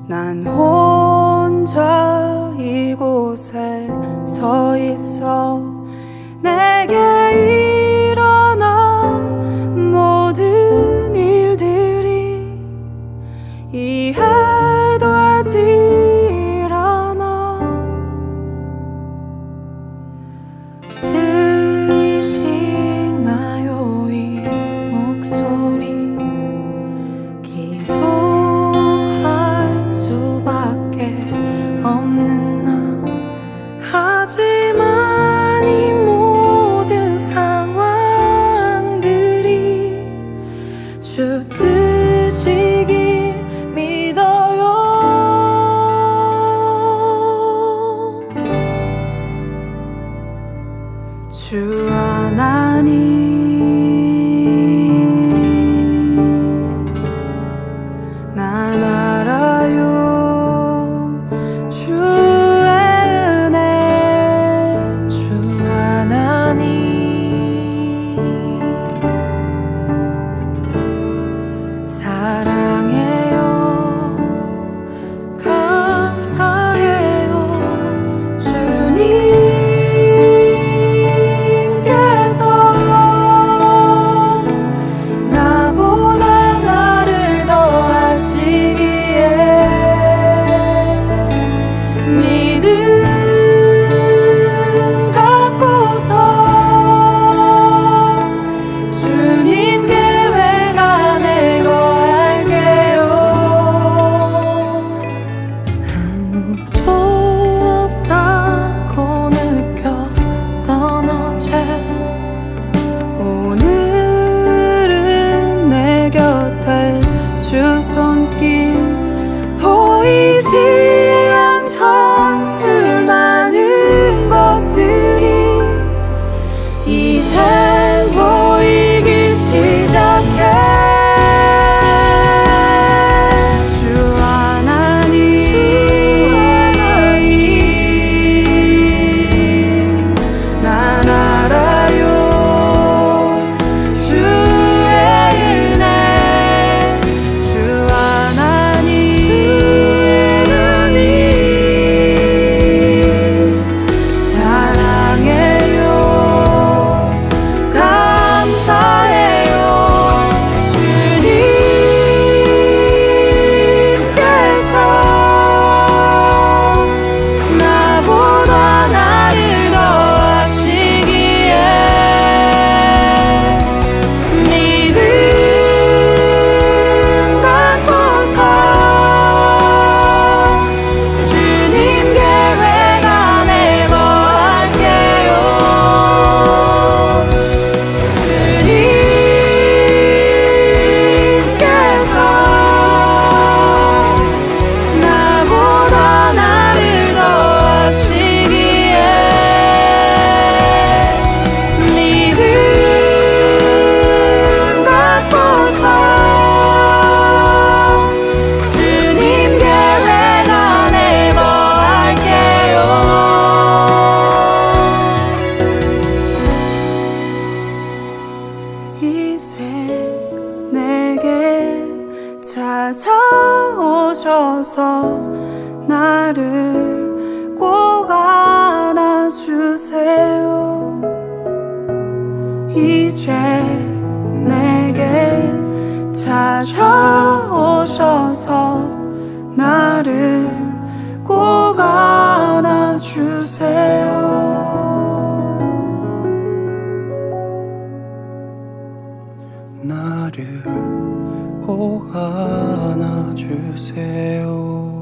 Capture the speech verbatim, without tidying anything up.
난 혼자 이곳에 서 있어. 내게 일어난 모든 일들이 이해되질 않아. 들리시나요 이 목소리. 기도할 수밖에 없는 나. 하지만 이 모든 상황들이 주 뜻이기 믿어요. 주 하나님, 난 알아요. 주의 은혜, 주 하나님 사랑해요. 감사해요. 주님께서 나보다 나를 더하시기에 믿음 갖고서 주님 계획 안에 거할게요. 아무도 없다고 느꼈던 어제 오늘은 내 곁에 주 손길. 보이지 않던 수많은 것들이 이젠 보이기 시작해. 주 하나님, 주 하나님, 난 알아요. 주의 은혜, 주 하나님, 사랑해요. 감사해요. 주님께서 나보다 나를 더하시기에 믿음 갖고서 주님 계획 안에 거할게요. 주님께서 나보다 나를 더하시기에 믿음 갖고서 주님 계획 안에 거할게요. 이제 내게 찾아오셔서 나를 꼭 안아주세요. 이제 내게 찾아오셔서 나를 꼭 안아주세요. 나를 꼭 안아주세요.